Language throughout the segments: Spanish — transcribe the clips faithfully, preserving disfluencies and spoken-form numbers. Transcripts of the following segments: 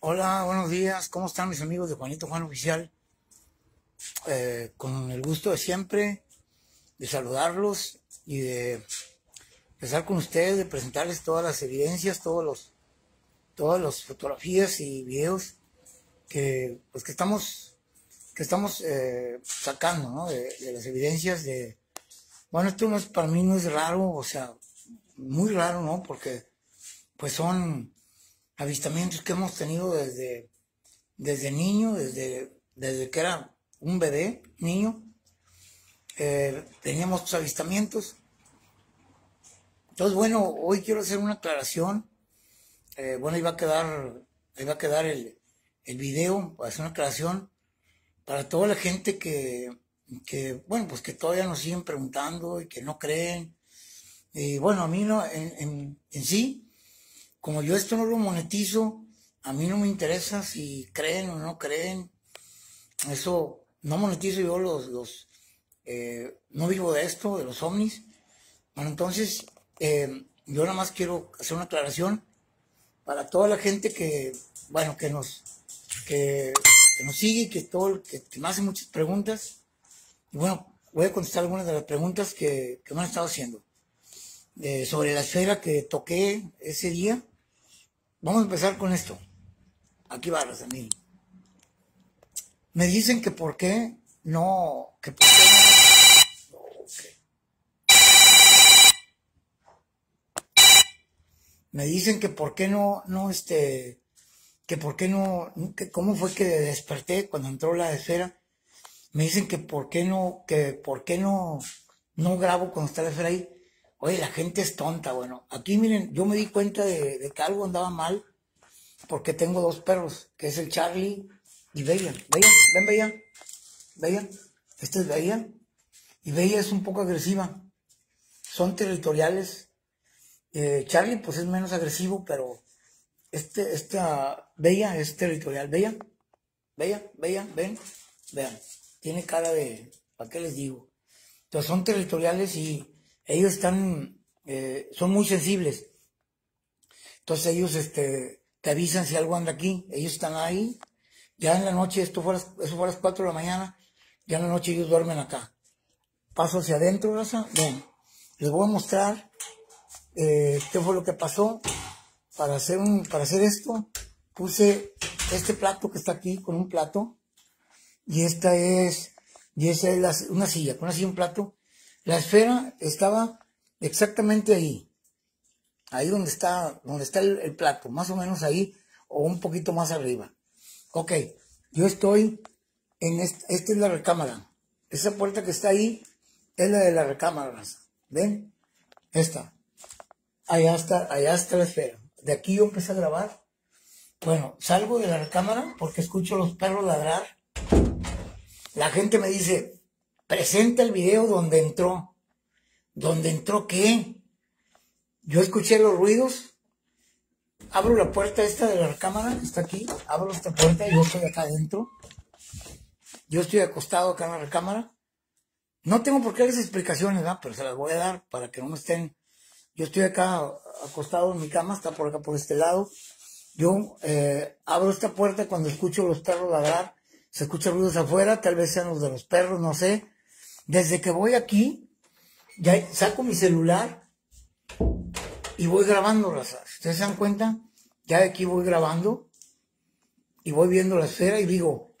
Hola, buenos días. ¿Cómo están mis amigos de Juanito Juan Oficial? Eh, con el gusto de siempre de saludarlos y de estar con ustedes, de presentarles todas las evidencias, todos los, todas las fotografías y videos que, pues, que estamos, que estamos eh, sacando, ¿no? De, de las evidencias de, bueno, esto no es, para mí no es raro, o sea, muy raro, ¿no? Porque, pues, son avistamientos que hemos tenido desde desde niño, desde, desde que era un bebé, niño, eh, teníamos estos avistamientos. Entonces, bueno, hoy quiero hacer una aclaración. Eh, bueno, iba a quedar, iba a quedar el, el video para hacer una aclaración para toda la gente que, que, bueno, pues que todavía nos siguen preguntando y que no creen. Y bueno, a mí no, en, en, en sí, como yo esto no lo monetizo, a mí no me interesa si creen o no creen. Eso no monetizo yo los, los eh, no vivo de esto, de los ovnis. Bueno, entonces, eh, yo nada más quiero hacer una aclaración para toda la gente que, bueno, que nos, que, que nos sigue, que todo, que, que me hace muchas preguntas. Y bueno, voy a contestar algunas de las preguntas que, que me han estado haciendo. Eh, sobre la esfera que toqué ese día. Vamos a empezar con esto. Aquí va, Razamín. Me dicen que por qué no, que por qué no, okay. Me dicen que por qué no, no, este, que por qué no, que cómo fue que desperté cuando entró la esfera. Me dicen que por qué no, que por qué no, no grabo cuando está la esfera ahí. Oye, la gente es tonta. Bueno, aquí miren, yo me di cuenta de, de que algo andaba mal porque tengo dos perros, que es el Charlie y Bella. Bella, ven Bella, Bella, esta es Bella. Y Bella es un poco agresiva. Son territoriales. Eh, Charlie pues es menos agresivo, pero este, esta Bella es territorial. Bella, Bella, Bella, ven, vean. Tiene cara de, ¿para qué les digo? Entonces son territoriales y ellos están, eh, son muy sensibles. Entonces ellos este, te avisan si algo anda aquí. Ellos están ahí. Ya en la noche, esto fue a las, eso fue a las cuatro de la mañana, ya en la noche ellos duermen acá. Paso hacia adentro, raza. Ven, les voy a mostrar eh, qué fue lo que pasó. Para hacer, un, para hacer esto, puse este plato que está aquí con un plato. Y esta es, y esa es la, una silla, con una silla, un plato. La esfera estaba exactamente ahí. Ahí donde está, donde está el, el plato, más o menos ahí, o un poquito más arriba. Ok, yo estoy en esta, esta es la recámara. Esa puerta que está ahí es la de la recámara, ¿ven? Esta. Allá está, allá está la esfera. De aquí yo empecé a grabar. Bueno, salgo de la recámara porque escucho a los perros ladrar. La gente me dice, presenta el video donde entró. ¿Dónde entró qué? Yo escuché los ruidos. Abro la puerta esta de la recámara, está aquí. Abro esta puerta y yo estoy acá adentro. Yo estoy acostado acá en la recámara. No tengo por qué darles explicaciones, ¿verdad? Pero se las voy a dar para que no me estén... Yo estoy acá acostado en mi cama, está por acá por este lado. Yo eh, abro esta puerta cuando escucho los perros ladrar. Se escuchan ruidos afuera, tal vez sean los de los perros, no sé. Desde que voy aquí, ya saco mi celular y voy grabando, raza. Si ustedes se dan cuenta, ya de aquí voy grabando y voy viendo la esfera y digo,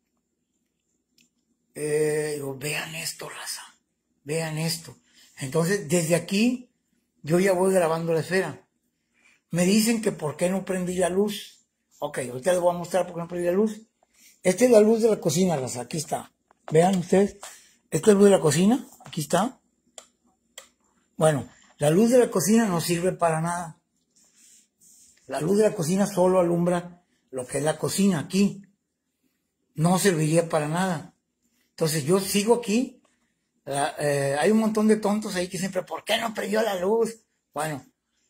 eh, digo, vean esto, raza, vean esto. Entonces, desde aquí, yo ya voy grabando la esfera. Me dicen que por qué no prendí la luz. Ok, ahorita les voy a mostrar por qué no prendí la luz. Esta es la luz de la cocina, raza, aquí está. Vean ustedes, esta es la luz de la cocina, aquí está. Bueno, la luz de la cocina no sirve para nada. La luz de la cocina solo alumbra lo que es la cocina aquí. No serviría para nada. Entonces yo sigo aquí. La, eh, hay un montón de tontos ahí que siempre, ¿por qué no prendió la luz? Bueno,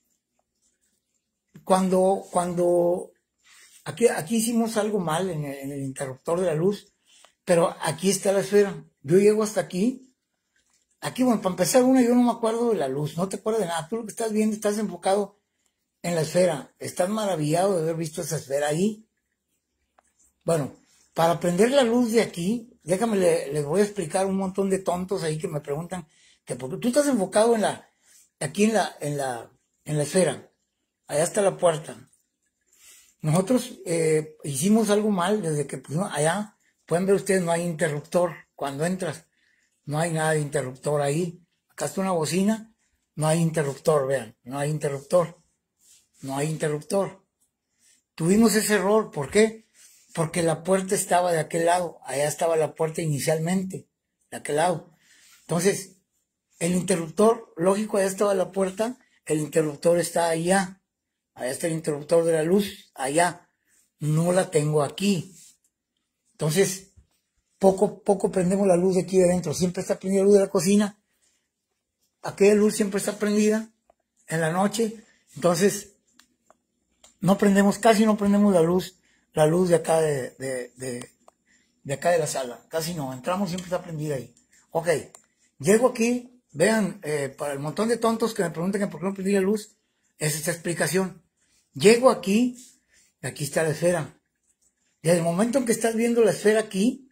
cuando, cuando, aquí, aquí hicimos algo mal en el, en el interruptor de la luz, pero aquí está la esfera. Yo llego hasta aquí. Aquí, bueno, para empezar una, yo no me acuerdo de la luz, no te acuerdas de nada. Tú lo que estás viendo, estás enfocado en la esfera. Estás maravillado de haber visto esa esfera ahí. Bueno, para prender la luz de aquí, déjame, le, les voy a explicar un montón de tontos ahí que me preguntan que porque tú estás enfocado en la, aquí en la, en la, en la esfera, allá está la puerta. Nosotros eh, hicimos algo mal desde que pusimos allá, pueden ver ustedes, no hay interruptor cuando entras, no hay nada de interruptor ahí. Acá está una bocina, no hay interruptor, vean, no hay interruptor, no hay interruptor. Tuvimos ese error, ¿por qué? Porque la puerta estaba de aquel lado, allá estaba la puerta inicialmente, de aquel lado. Entonces, el interruptor, lógico, allá estaba la puerta, el interruptor está allá, allá está el interruptor de la luz, allá, no la tengo aquí. Entonces, poco, poco prendemos la luz de aquí de adentro, siempre está prendida la luz de la cocina, aquella luz siempre está prendida en la noche, entonces, no prendemos, casi no prendemos la luz, la luz de acá de, de, de, de acá de la sala, casi no, entramos, siempre está prendida ahí. Ok, llego aquí, vean, eh, para el montón de tontos que me preguntan que por qué no prendí la luz, es esta explicación. Llego aquí, y aquí está la esfera. Desde el momento en que estás viendo la esfera aquí,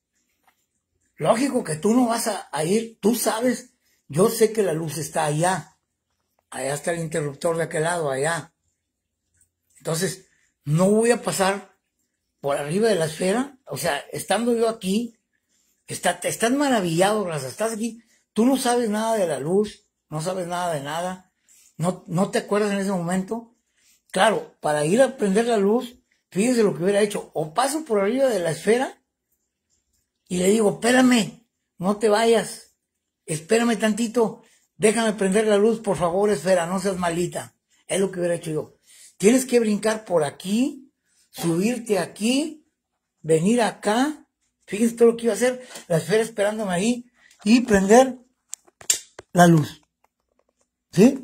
lógico que tú no vas a, a ir, tú sabes, yo sé que la luz está allá, allá está el interruptor de aquel lado, allá. Entonces, no voy a pasar por arriba de la esfera, o sea, estando yo aquí, está, estás maravillado, Raza, estás aquí, tú no sabes nada de la luz, no sabes nada de nada, no, no te acuerdas en ese momento. Claro, para ir a prender la luz, fíjese lo que hubiera hecho, o paso por arriba de la esfera y le digo, espérame, no te vayas, espérame tantito, déjame prender la luz, por favor, esfera, no seas malita. Es lo que hubiera hecho yo. Tienes que brincar por aquí, subirte aquí, venir acá, fíjense todo lo que iba a hacer, la esfera esperándome ahí, y prender la luz. ¿Sí?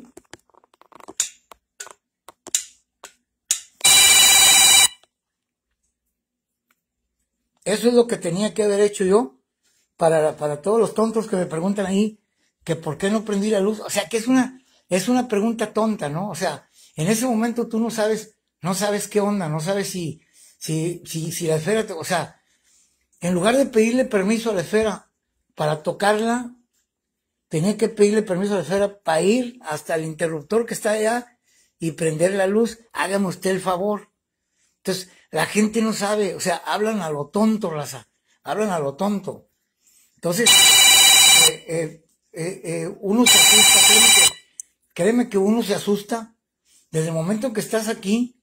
Eso es lo que tenía que haber hecho yo para, para todos los tontos que me preguntan ahí que por qué no prendí la luz. O sea, que es una, es una pregunta tonta, ¿no? O sea, en ese momento tú no sabes, no sabes qué onda, no sabes si, si, si, si la esfera, te, o sea, en lugar de pedirle permiso a la esfera para tocarla, tenía que pedirle permiso a la esfera para ir hasta el interruptor que está allá y prender la luz. Hágame usted el favor. Entonces, la gente no sabe, o sea, hablan a lo tonto, raza, hablan a lo tonto. Entonces, eh, eh, eh, eh, uno se asusta, créeme que, créeme que uno se asusta desde el momento que estás aquí.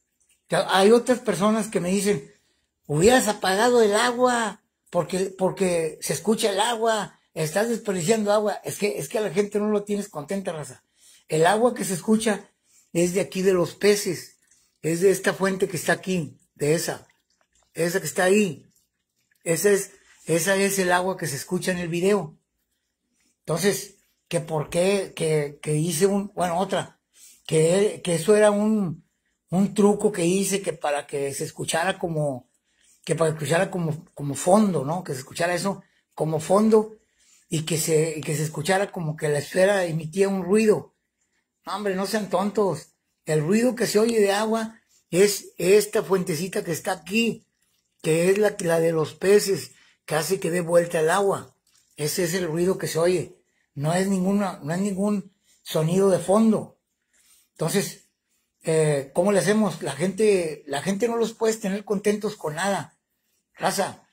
Hay otras personas que me dicen, hubieras apagado el agua porque, porque se escucha el agua, estás desperdiciando agua. Es que, es que a la gente no lo tienes contenta, raza. El agua que se escucha es de aquí de los peces, es de esta fuente que está aquí, de esa, esa que está ahí. Esa es, esa es el agua que se escucha en el video. Entonces, que por qué, que, que hice un, bueno, otra, que, que eso era un, un truco que hice que para que se escuchara como, que para que escuchara como, como fondo, ¿no? Que se escuchara eso como fondo y que se, y que se escuchara como que la esfera emitía un ruido. No, hombre, no sean tontos. El ruido que se oye de agua es esta fuentecita que está aquí, que es la, la de los peces, que hace que dé vuelta el agua. Ese es el ruido que se oye. No es ninguna, no es ningún sonido de fondo. Entonces, eh, ¿cómo le hacemos? La gente, la gente no los puede tener contentos con nada. Raza,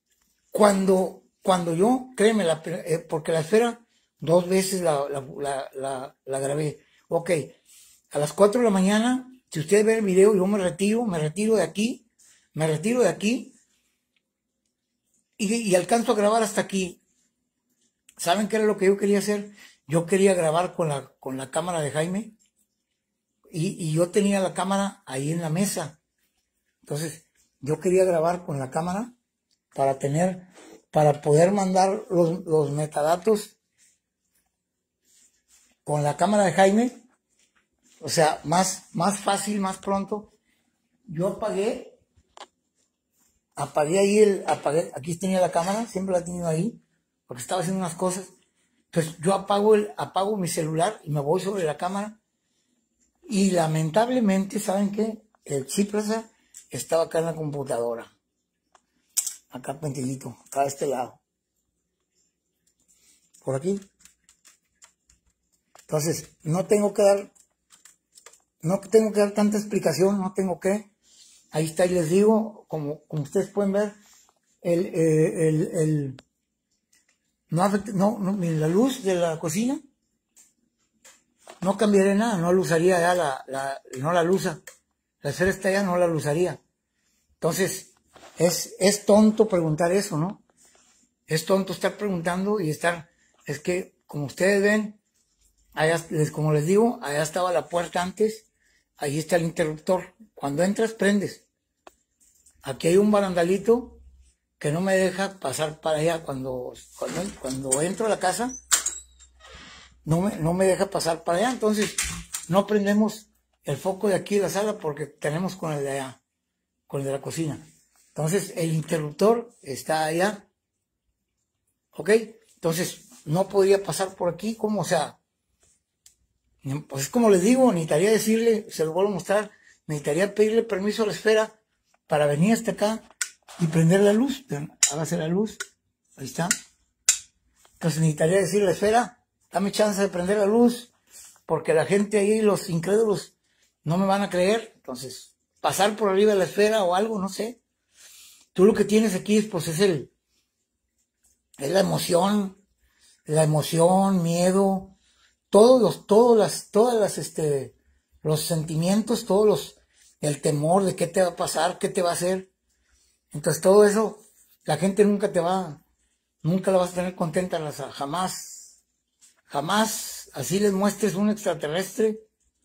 cuando, cuando yo, créeme, la, eh, porque la esfera dos veces la, la, la, la, la grabé. Ok, a las cuatro de la mañana, si ustedes ven el video, yo me retiro, me retiro de aquí, me retiro de aquí y, y alcanzo a grabar hasta aquí. ¿Saben qué era lo que yo quería hacer? Yo quería grabar con la, con la cámara de Jaime y, y yo tenía la cámara ahí en la mesa. Entonces, yo quería grabar con la cámara para tener, para poder mandar los, los metadatos con la cámara de Jaime. O sea, más, más fácil, más pronto. Yo apagué, apagué ahí el, apagué, aquí tenía la cámara, siempre la he tenido ahí, porque estaba haciendo unas cosas. Entonces yo apago el, apago mi celular y me voy sobre la cámara. Y lamentablemente, ¿saben qué? El chip esa estaba acá en la computadora. acá pentillito, acá de este lado, por aquí. Entonces, no tengo que dar, no tengo que dar tanta explicación, no tengo que, ahí está, y les digo, como, como ustedes pueden ver, el, eh, el, el, no afecta, no, no, miren, la luz de la cocina, no cambiaría nada, no la usaría ya la, la, no la luza, la esfera está allá, no la luzaría. Entonces, es, es tonto preguntar eso, ¿no? Es tonto estar preguntando y estar, es que, como ustedes ven, allá, les, como les digo, allá estaba la puerta antes, ahí está el interruptor. Cuando entras, prendes. Aquí hay un barandalito que no me deja pasar para allá. Cuando, cuando, cuando entro a la casa, no me, no me deja pasar para allá. Entonces, no prendemos el foco de aquí de la sala porque tenemos con el de allá, con el de la cocina. Entonces, el interruptor está allá. ¿Ok? Entonces, no podría pasar por aquí, como, o sea, pues es como les digo, necesitaría decirle, se lo vuelvo a mostrar, necesitaría pedirle permiso a la esfera para venir hasta acá y prender la luz. Hágase la luz, ahí está. Entonces necesitaría decirle a la esfera, dame chance de prender la luz, porque la gente ahí, los incrédulos, no me van a creer. Entonces, pasar por arriba de la esfera o algo, no sé. Tú lo que tienes aquí es, pues, es el, es la emoción, la emoción, miedo, todos los, todas las, todas las, este, los sentimientos, todos los, el temor de qué te va a pasar, qué te va a hacer. Entonces todo eso, la gente nunca te va, nunca la vas a tener contenta, Raza, jamás, jamás, así les muestres un extraterrestre,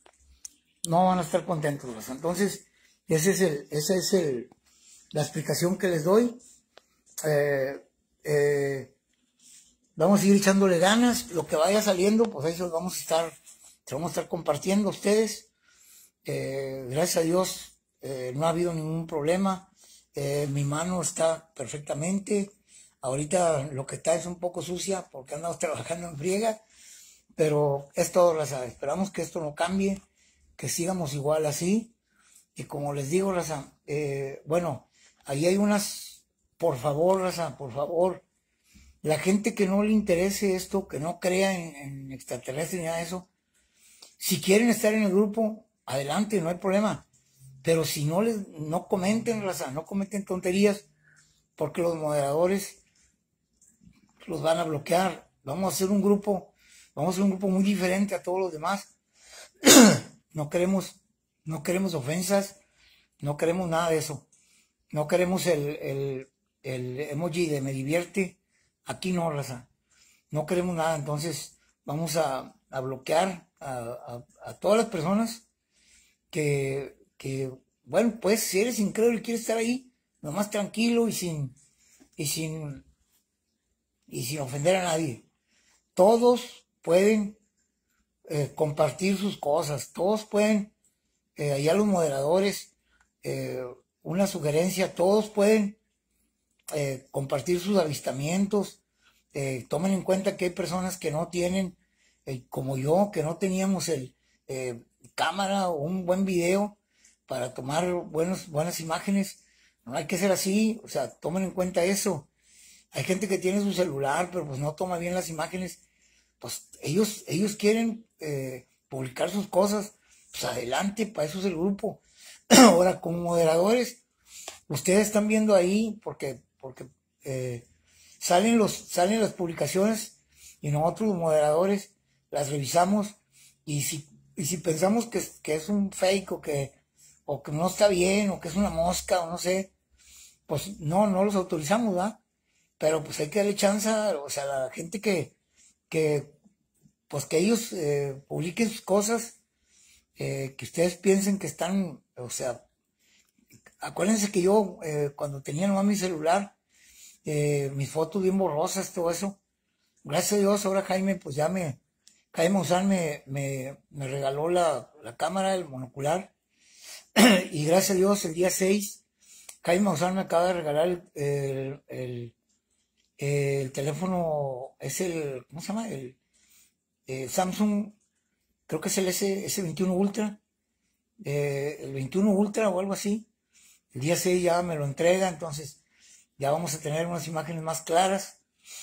no van a estar contentos, Raza. Entonces, ese es el, esa es el, la explicación que les doy. Eh, eh, Vamos a ir echándole ganas, lo que vaya saliendo, pues ahí se los vamos a estar, se vamos a estar compartiendo a ustedes. Eh, gracias a Dios, eh, no ha habido ningún problema. Eh, mi mano está perfectamente. Ahorita lo que está es un poco sucia porque andamos trabajando en friega, pero es todo, Raza. Esperamos que esto no cambie, que sigamos igual así. Y como les digo, Raza, eh, bueno, ahí hay unas, por favor, Raza, por favor, la gente que no le interese esto, que no crea en, en extraterrestres ni nada de eso, si quieren estar en el grupo, adelante, no hay problema. Pero si no les, no comenten, Raza, no comenten tonterías, porque los moderadores los van a bloquear. Vamos a hacer un grupo, vamos a hacer un grupo muy diferente a todos los demás. No queremos, no queremos ofensas, no queremos nada de eso. No queremos el, el, el emoji de me divierte. Aquí no, Raza. No queremos nada. Entonces vamos a, a bloquear a, a, a todas las personas que, que, bueno, pues si eres incrédulo y quieres estar ahí, nomás tranquilo y sin, y sin, y sin ofender a nadie. Todos pueden eh, compartir sus cosas. Todos pueden, eh, allá los moderadores, eh, una sugerencia, todos pueden Eh, compartir sus avistamientos. Eh, tomen en cuenta que hay personas que no tienen, eh, como yo, que no teníamos el eh, cámara o un buen video para tomar buenos, buenas imágenes. No hay que ser así, o sea, tomen en cuenta eso. Hay gente que tiene su celular, pero pues no toma bien las imágenes. Pues ellos, ellos quieren eh, publicar sus cosas, pues adelante, para eso es el grupo. Ahora, como moderadores, ustedes están viendo ahí, porque porque eh, salen los salen las publicaciones y nosotros los moderadores las revisamos, y si y si pensamos que, que es un fake o que o que no está bien o que es una mosca o no sé, pues no no los autorizamos, ¿verdad? Pero pues hay que darle chance, o sea, a la gente que que pues que ellos eh, publiquen sus cosas, eh, que ustedes piensen que están, o sea, acuérdense que yo, eh, cuando tenía nomás mi celular, eh, mis fotos bien borrosas, todo eso, gracias a Dios, ahora Jaime, pues ya me, Jaime Maussan me, me, me regaló la, la cámara, el monocular, y gracias a Dios, el día seis, Jaime Maussan me acaba de regalar el, el, el, el teléfono, es el, ¿cómo se llama? El, el Samsung, creo que es el S, S veintiuno Ultra, eh, el veintiuno Ultra o algo así. El día seis ya me lo entrega, entonces ya vamos a tener unas imágenes más claras,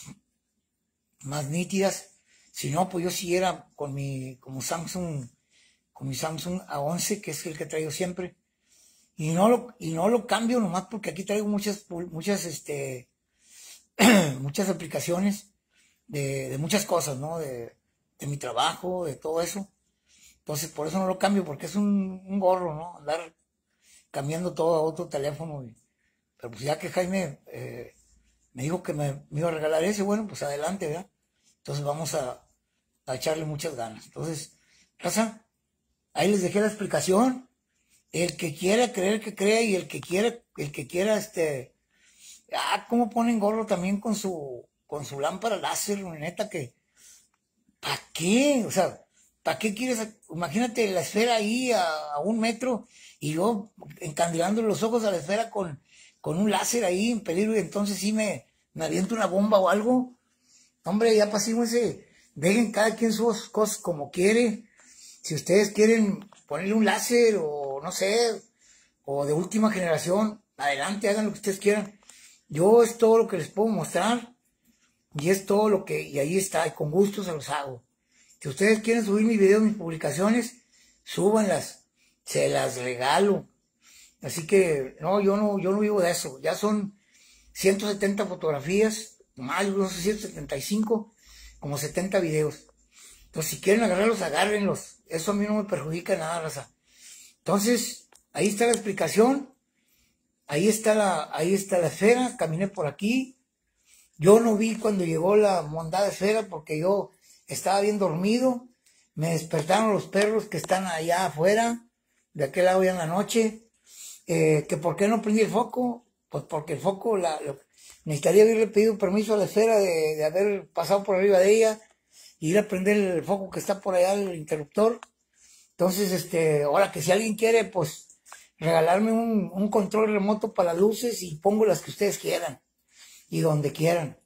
más nítidas. Si no, pues yo siguiera con mi, como Samsung, con mi Samsung A once, que es el que traigo siempre. Y no lo, y no lo cambio nomás porque aquí traigo muchas, muchas, este, muchas aplicaciones de, de muchas cosas, ¿no? De, de mi trabajo, de todo eso. Entonces, por eso no lo cambio, porque es un, un gorro, ¿no? Andar cambiando todo a otro teléfono. Y, pero pues ya que Jaime eh, me dijo que me, me iba a regalar ese, bueno, pues adelante, ¿verdad? Entonces vamos a, a echarle muchas ganas. Entonces, raza, ahí les dejé la explicación. El que quiera creer que crea, y el que quiera, el que quiera, este, ah, cómo ponen gorro también con su, con su lámpara láser, neta, que, ¿para qué? O sea, ¿para qué quieres? Imagínate la esfera ahí a, a un metro y yo encandilando los ojos a la esfera con, con un láser ahí en peligro, y entonces sí me, me aviento una bomba o algo. Hombre, ya pasemos ese, dejen cada quien sus cosas como quiere. Si ustedes quieren ponerle un láser o no sé, o de última generación, adelante, hagan lo que ustedes quieran. Yo es todo lo que les puedo mostrar y es todo lo que, y ahí está, y con gusto se los hago. Si ustedes quieren subir mis videos, mis publicaciones, súbanlas, se las regalo. Así que, no, yo no, yo no vivo de eso. Ya son ciento setenta fotografías, más, no sé, ciento setenta y cinco, como setenta videos. Entonces, si quieren agarrarlos, agárrenlos. Eso a mí no me perjudica nada, raza. Entonces, ahí está la explicación. Ahí está la, ahí está la esfera. Caminé por aquí. Yo no vi cuando llegó la mondada esfera porque yo estaba bien dormido. Me despertaron los perros que están allá afuera, de aquel lado ya en la noche. Eh, que por qué no prendí el foco. Pues porque el foco, la, lo, necesitaría haberle pedido permiso a la esfera de, de haber pasado por arriba de ella, ir a prender el foco que está por allá, el interruptor. Entonces, este, ahora que si alguien quiere, pues, regalarme un, un control remoto para las luces, y pongo las que ustedes quieran, y donde quieran.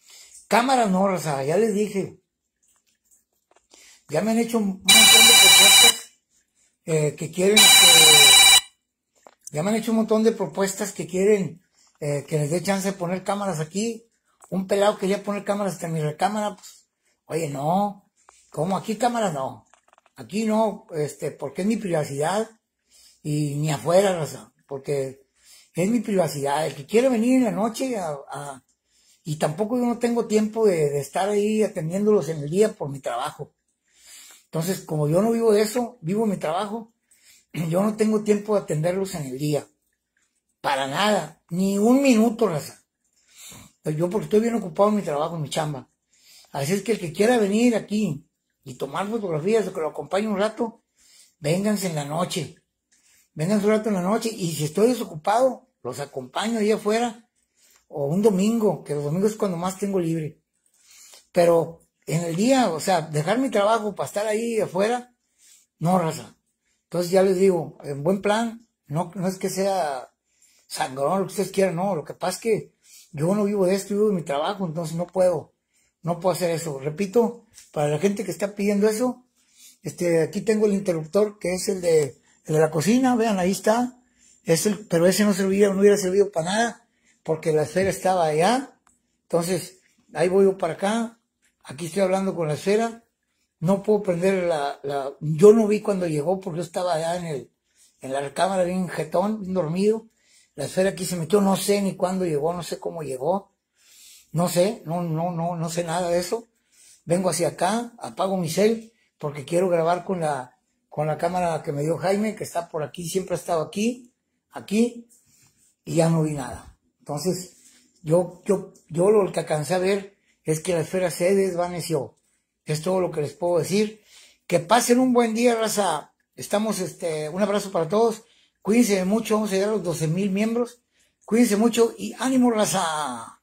Cámaras no, raza, ya les dije. Ya me han hecho un montón de propuestas eh, que quieren, que, ya me han hecho un montón de propuestas que quieren eh, que les dé chance de poner cámaras aquí. Un pelado quería poner cámaras hasta en mi recámara, pues, oye, no, ¿cómo? Aquí cámaras no, aquí no, este, porque es mi privacidad, y ni afuera, raza, porque es mi privacidad. El que quiere venir en la noche, a, a, y tampoco yo no tengo tiempo de, de estar ahí atendiéndolos en el día por mi trabajo. Entonces, como yo no vivo de eso, vivo mi trabajo, yo no tengo tiempo de atenderlos en el día, para nada, ni un minuto, raza. Yo porque estoy bien ocupado en mi trabajo, en mi chamba. Así es que el que quiera venir aquí y tomar fotografías o que lo acompañe un rato, vénganse en la noche. Vénganse un rato en la noche, y si estoy desocupado, los acompaño ahí afuera, o un domingo, que los domingos es cuando más tengo libre. Pero en el día, o sea, dejar mi trabajo para estar ahí afuera, no, raza. Entonces ya les digo, en buen plan, no, no es que sea sangrón, lo que ustedes quieran, no. Lo que pasa es que yo no vivo de esto, vivo de mi trabajo, entonces no puedo. No puedo hacer eso. Repito, para la gente que está pidiendo eso, este, aquí tengo el interruptor, que es el de, el de la cocina, vean, ahí está. Es el, pero ese no servía, no hubiera servido para nada, porque la esfera estaba allá. Entonces, ahí voy yo para acá. Aquí estoy hablando con la esfera. No puedo prender la, la, yo no vi cuando llegó, porque yo estaba allá en el, en la recámara bien jetón, bien dormido. La esfera aquí se metió, no sé ni cuándo llegó, no sé cómo llegó. No sé, no, no, no, no sé nada de eso. Vengo hacia acá, apago mi cel, porque quiero grabar con la, con la cámara que me dio Jaime, que está por aquí, siempre ha estado aquí, aquí, y ya no vi nada. Entonces, yo, yo, yo lo que alcancé a ver es que la esfera se desvaneció. Es todo lo que les puedo decir. Que pasen un buen día, raza. Estamos, este, un abrazo para todos. Cuídense mucho, vamos a llegar a los doce mil miembros. Cuídense mucho y ánimo, raza.